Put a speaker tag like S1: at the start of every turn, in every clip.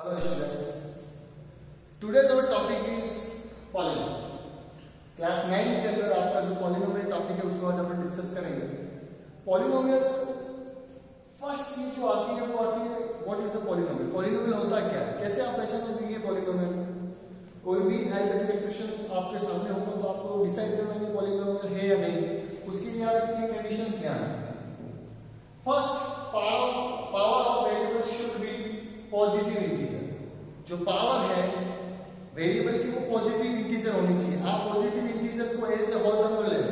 S1: Hello students. Today's our topic is polynomial. Class 9 के अंदर आपका जो पॉलिनोमियल टॉपिक है उसको आज अपन डिस्कस करेंगे. पॉलिनोमियल फर्स्ट चीज जो आती है वो आती है what is the polynomial. Polynomial होता क्या है, कैसे आप पहचानोगे ये पॉलिनोमियल. कोई भी अलजेब्रिक इक्वेशन आपके सामने होगा तो आपको डिसाइड करना है कि पॉलिनोमियल है या नहीं. उसके लिए आपकी तीन कंडीशंस क्या है. First, power of variables should be positive integer. जो पावर है वेरिएबल की वो पॉजिटिव इंटीजर होनी चाहिए. आप पॉजिटिव इंटीजर को एज ए होल नंबर ले लो,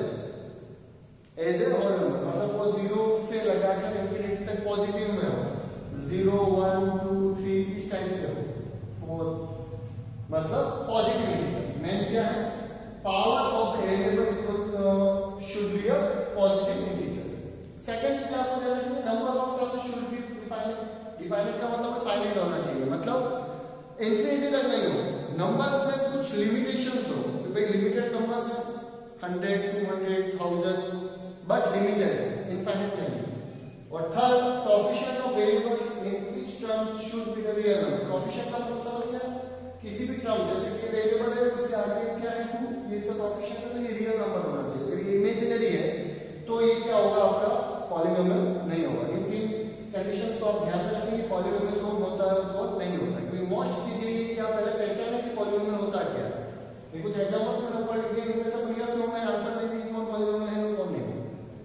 S1: एज ए होल नंबर, मतलब वो 0 से लगाकर इंफिनिटी तक पॉजिटिव में हो. 0 1 2 3 इस टाइप से हो 4, मतलब पॉजिटिव इंटीजर. मेन क्या है, power of variable should be a positive integer. Second चीज आपको देना है number of terms should be defined. Defined का मतलब फाइनाइट होना चाहिए, मतलब इंफिनिटी तक नहीं हो. नंबर्स में कुछ लिमिटेशंस हो कि भाई लिमिटेड नंबर्स है 100 200 1000 बट लिमिटेड, इनफाइनाइट नहीं. और third, coefficient of variables in each terms should be the real number. Coefficient का मतलब समझ गया, किसी भी टर्म जैसे कि वेरिएबल है उसके आगे क्या है 2, ये इसका कोएफिशिएंट है तो ये रियल नंबर होना चाहिए. अगर ये इमेजिनरी है तो ये क्या होगा, आपका पॉलिनोमियल नहीं होगा. इन तीन कंडीशंस को आप ध्यान में रखें कि पॉलिनोमियल कौन होता है और नहीं होता है. क्योंकि मोस्ट चीज ये है कि आप पहले पहचानें कि पॉलिनोमियल होता क्या है. ये कुछ एग्जांपल्स में हम पढ़ लिए, इनमें से बढ़िया स्लो में आंसर देंगे कि कौन पॉलिनोमियल है और कौन नहीं.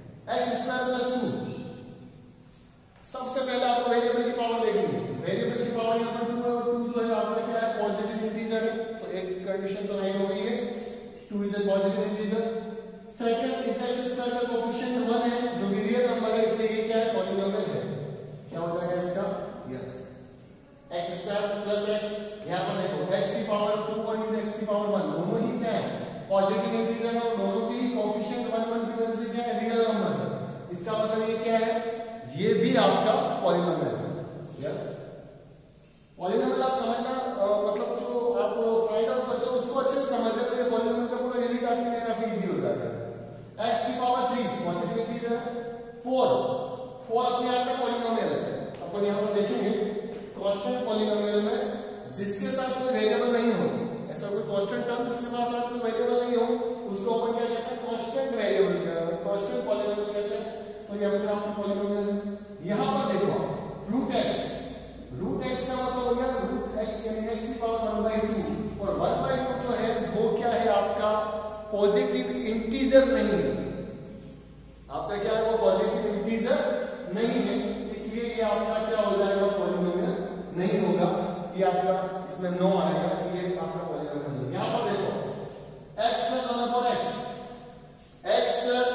S1: x² + 2, सबसे पहले आपको वेरिएबल की पावर देखनी है. वेरिएबल की पावर यहां पर 2 है और 2 जो है आपका क्या है, पॉजिटिव इंटीजर है. तो एक कंडीशन तो राइट हो गई है, 2 is a positive integer. Second, इस x² का कोएफिशिएंट 1 है जो कि रियल नंबर है, इसलिए ये क्या है, पॉलिनोमियल है. क्या हो जाएगा इसका, यस, x² + x. यहां पर देखो x की पावर 2 और इस x की पावर 1 दोनों ही क्या है, पॉजिटिव इंटीजर है और दोनों की कोएफिशिएंट 1 1 की वजह से क्या है, रियल नंबर है. इसका मतलब ये क्या है, ये भी आपका पॉलिनोमियल है. यस, पॉलिनोमियल आप समझना, मतलब जो आप फाइंड आउट करते हो उसको अच्छे से समझ लेते हैं. पॉलिनोमियल का पूरा यूनिट आपके लिए काफी इजी हो जाएगा. x की पावर 3 पॉजिटिव इंटीजर है. 4 अपने आप में पॉलिनोमियल है. अपन यहां पर देखेंगे कांस्टेंट पॉलिनोमियल में जिसके साथ कोई वेरिएबल नहीं हो, ऐसा कोई कांस्टेंट टर्म जिसके पास साथ कोई वेरिएबल नहीं हो उसको अपन क्या कहते हैं, कांस्टेंट वेरिएबल कहते हैं, कांस्टेंट पॉलिनोमियल कहते हैं. तो ये अपने आप में पॉलिनोमियल है. यहां पर देखो रूट x का मतलब हो गया रूट x यानी x की पावर 1/2 और 1/2 जो है वो क्या है, आपका पॉजिटिव इंटीजर नहीं है. आपका क्या है, वो पॉजिटिव इंटीजर नहीं है, इसलिए ये आपका क्या हो जाएगा, पॉलिनोमियल नहीं होगा. ये आपका इसमें 9 आएगा, ये आपका पॉलिनोमियल नहीं. यहां पर देखो x + 1/x, x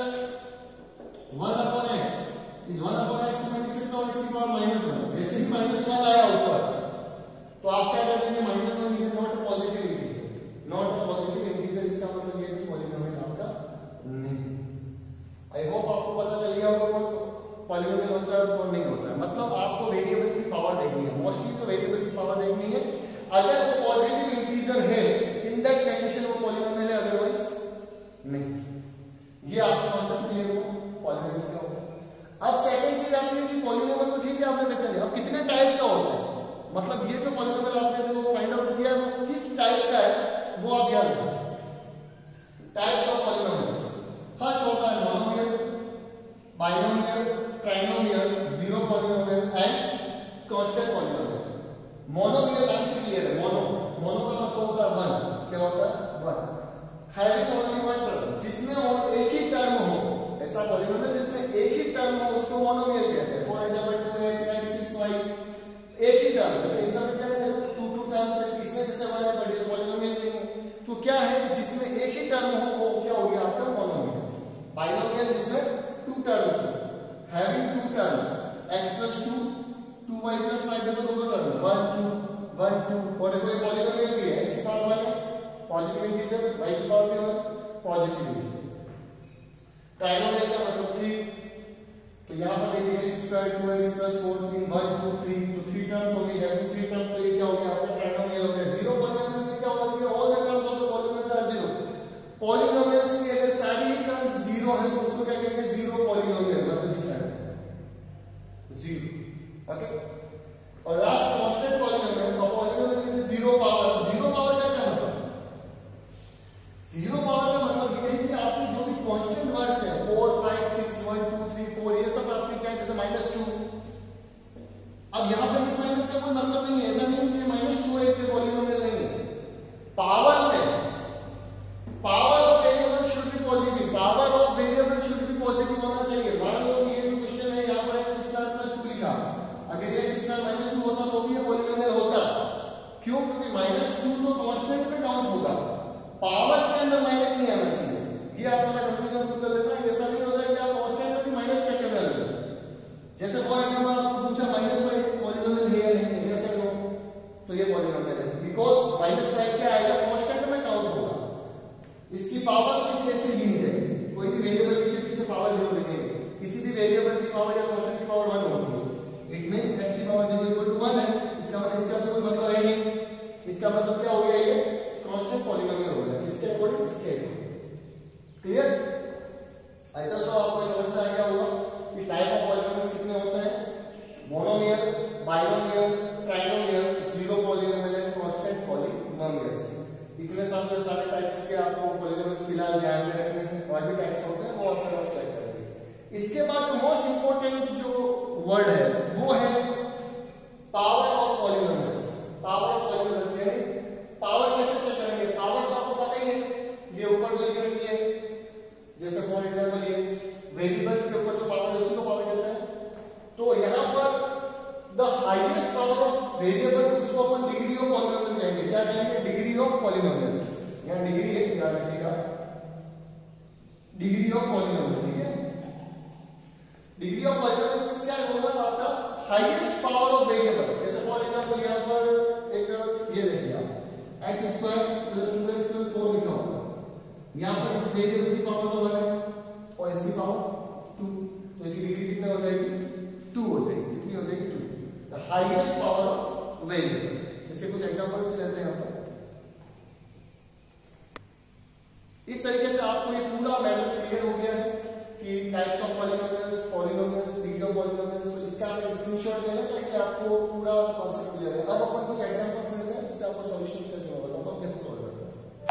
S1: + 1/x इस 1/x को मैं लिख सकता हूं इसकी पावर -1. जैसे ही -1 आया ऊपर तो आप क्या करेंगे, -1 is not a positive integer. Not a positive integer इसका मतलब ये कि पॉलिनोमियल आपका नहीं. आई होप आपको पता चल गया होगा कौन पॉलिनोमियल होता है और कौन नहीं होता है. मतलब आपको वेरिएबल की पावर देखनी है, मोस्टली तो वेरिएबल की पावर देखनी है. अगर वो पॉजिटिव इंटीजर है इन दैट कंडीशन वो पॉलिनोमियल है, अदरवाइज नहीं. ये आपका कांसेप्ट क्लियर हो पॉलिनोमियल क्या होता है. अब सेकंड चीज आती है कि पॉलिनोमियल तो ठीक है आपने पहचान लिया, अब कितने टाइप का होता है. मतलब ये जो पॉलिनोमियल आपने जो फाइंड आउट किया है वो किस टाइप का है वो आप याद रखें. टाइप्स ऑफ पॉलिनोमियल्स, फर्स्ट होता है monomial, binomial, trinomial, zero polynomial and constant polynomial. मोनोमियल नाम से क्लियर है. मोनो का मतलब होता है 1. क्या होता है, 1. हैविंग ओनली वन टर्म, जिसमें और एक ही टर्म हो, ऐसा पॉलिनोमियल जिसमें एक ही टर्म हो उसको मोनोमियल कहते हैं. For example 2x, x, 6y एक ही टर्म. जैसे इसमें क्या है, 2 टर्म्स है, इसमें जैसे 1 है बट ये पॉलिनोमियल नहीं है. तो क्या है, जिसमें एक ही टर्म हो वो क्या हो गया आपका मोनोमियल. बाइनोमियल जिसमें 2 टर्म्स हो, हैविंग 2 टर्म्स, x + 2 2y + 5 देखो दोनों टर्म 1 2 1 2 और देखो ये पॉलिनोमियल भी है. x की पावर 1 है पॉजिटिव इंटीजर, y की पावर 1 पॉजिटिव इंटीजर. ट्राइनोमियल का मतलब 3. तो यहां पर देखिए x² 2x + 4 3 1 2 3 तो 3 टर्म्स हो गई है. 3 टर्म्स तो ये क्या हो गया आपका ट्राइनोमियल हो गया. जीरो पॉलिनोमियल्स में क्या होना चाहिए, all the terms of the polynomials are zero. Polynomials की अगर सारी टर्म्स जीरो है तो उसको क्या कहेंगे, जीरो पॉलिनोमियल, मतलब इस टाइप 0. ओके. और लास्ट कांस्टेंट पॉलिनोमियल का कांस्टेंट में काउंट होगा, पावर के अंदर माइनस नहीं आना चाहिए। ये आप थोड़ा कंफ्यूजन दूर कर लेना है। ऐसा नहीं हो जाए कि आप कांस्टेंट में भी माइनस चेक करने लगे। जैसे फॉर एग्जांपल आपको पूछा -5 पॉलिनोमियल है या नहीं, यस और नो, तो ये पॉलिनोमियल है बिकॉज़ -5 क्या आएगा, कांस्टेंट में काउंट होगा। इसकी पावर किस केस से गिनी जाएगी, कोई भी वेरिएबल के पीछे पावर 0 लिखेंगे, किसी भी वेरिएबल की पावर या कांस्टेंट की पावर 1 होगी। इट मींस x की पावर 0 इक्वल टू 1 है। इसका तो कोई मतलब है नहीं। इसका मतलब क्या हो गया, ये कांस्टेंट पॉलिनोमियल हो गया। इसके अकॉर्डिंग इसके अकॉर्डिंग। क्लियर? ऐसा तो आपको समझ में आ गया होगा कि टाइप ऑफ पॉलिनोमियल्स कितने होते हैं, monomial, binomial, trinomial, zero polynomial and constant polynomials. इतने सारे टाइप्स के आपको पॉलिनोमियल्स फिलहाल ध्यान में रखने हैं। और भी टाइप्स होते हैं वो आप चेक करेंगे। इसके बाद जो मोस्ट इंपोर्टेंट जो वर्ड है वो है power of polynomials. Power of polynomials यानी पावर कैसे चेक करेंगे, पावर तो आपको पता ही है, ये ऊपर जो लिखी रहती है, जैसे फॉर एग्जांपल ये वेरिएबल्स के ऊपर जो पावर है उसी को पावर कहते हैं। तो यहां पर the highest power of variable उसको अपन डिग्री ऑफ पॉलिनोमियल कहेंगे। क्या कहेंगे, डिग्री ऑफ पॉलिनोमियल्स। यहां डिग्री है, याद रखिएगा, डिग्री ऑफ पॉलिनोमियल। ठीक है, डिग्री ऑफ पॉलिनोमियल्स क्या होगा, आपका हाईएस्ट पावर ऑफ वेरिएबल। जैसे फॉर एग्जांपल यहां पर एक ये देखिए आप x² + 2x + 4 लिखा होगा। यहां पर इस वेरिएबल की पावर तो 1 है और इसकी पावर 2, तो इसकी डिग्री कितनी हो जाएगी, 2 हो जाएगी। कितनी हो जाएगी, 2। The highest power of variable. इसके कुछ एग्जांपल्स भी लेते हैं यहां पर। इस तरीके से आपको ये पूरा मैटर क्लियर हो गया है कि types of polynomials, polynomials, degree of polynomials. तो इसका स्क्रीनशॉट लेना ताकि आपको पूरा कांसेप्ट क्लियर है। अब अपन कुछ एग्जांपल्स लेते हैं जिससे आपको सॉल्यूशंस करने होगा, बताता हूं कैसे सॉल्व करते हैं।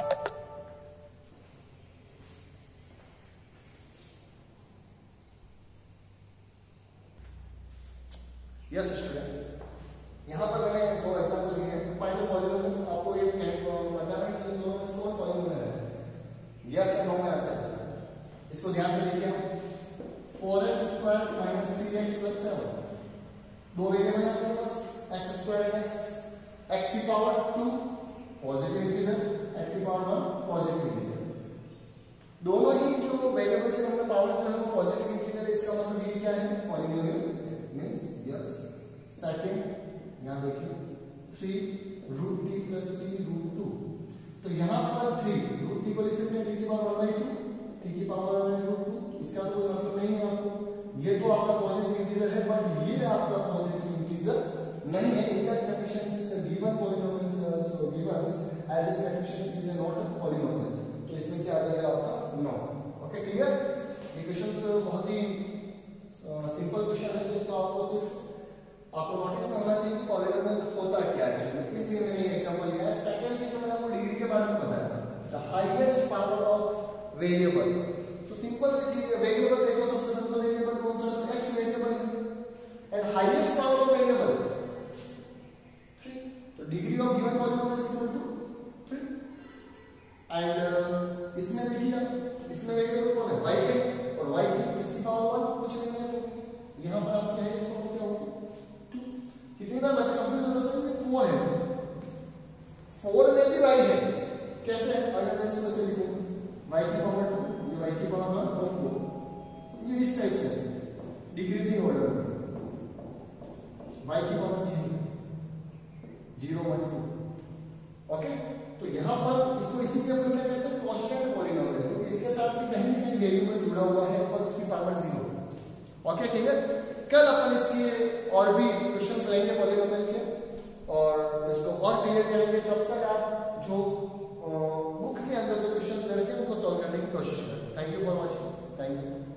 S1: यस स्टूडेंट, यहां पर मैंने दो एग्जांपल लिए हैं। Find the polynomials. आपको ये बताना है कि इन दोनों में से कौन पॉलिनोमियल है, यस या नो में आंसर करना। इसको ध्यान से देखिए। 4x² - 3x + 7, दो वेरिएबल है आपके पास, x² और x की पावर 2 पॉजिटिव इंटीजर, x की पावर 1 पॉजिटिव इंटीजर। दोनों ही जो वेरिएबल्स हैं उनका पावर जो है वो पॉजिटिव इंटीजर है। इसका मतलब ये क्या है, पॉलिनोमियल मींस यस। सेकंड यहां देखिए 3√t + t√2। तो यहां पर 3√t को लिख सकते हैं t की पावर 1/2, t की पावर 1/2। इसका कोई मतलब नहीं है आपको, ये तो आपका पॉजिटिव इंटीजर है बट ये आपका पॉजिटिव इंटीजर नहीं है। India caption is the given polynomials given as a caption is not a polynomial. तो इसमें क्या आ जाएगा आपका, नो। Okay, clear? ये क्वेश्चन बहुत ही सिंपल क्वेश्चन है, जिसको आपको सिर्फ आपको नोटिस में होना चाहिए कि पॉलिनोमियल होता क्या है, इसलिए मैंने ये एग्जांपल लिया है। सेकंड चीज जो मैंने आपको डिग्री के बारे में बताया, the highest power of variable. तो सिंपल सी चीज है, वेरिएबल देखो सबसे पहले तो वेरिएबल कौन सा है, x वेरिएबल है and highest power of variable 3। तो degree of given polynomial is equal to 3। And इसमें देखिए, इसमें वेरिएबल कौन है, y है, और y की इसकी पावर 1 कुछ नहीं है। यहां पर आप क्या है, इसको क्या होगा, 2। कितनी बार बचे, कंप्लीट हो जाता है, ये 4 है। 4 में भी y है, कैसे है, अगर मैं इसको ऐसे लिखूं y की पावर 2, ये y की पावर 1 और 4, ये इस टाइप से डिक्रीजिंग ऑर्डर में y की पावर 0 1 2। ओके, तो यहां पर इसको इसीलिए अपन क्या कहते हैं, कांस्टेंट पॉलिनोमियल, क्योंकि इसके साथ भी कहीं ना कहीं वेरिएबल जुड़ा हुआ है और उसकी पावर 0। Okay, clear? कल अपन इसके और भी क्वेश्चन लेंगे पॉलिनोमियल के और इसको और क्लियर करेंगे। तब तक आप जो बुक के अंदर जो क्वेश्चन दे रखे हैं उनको सॉल्व करने की कोशिश करें। Thank you for watching. Thank you.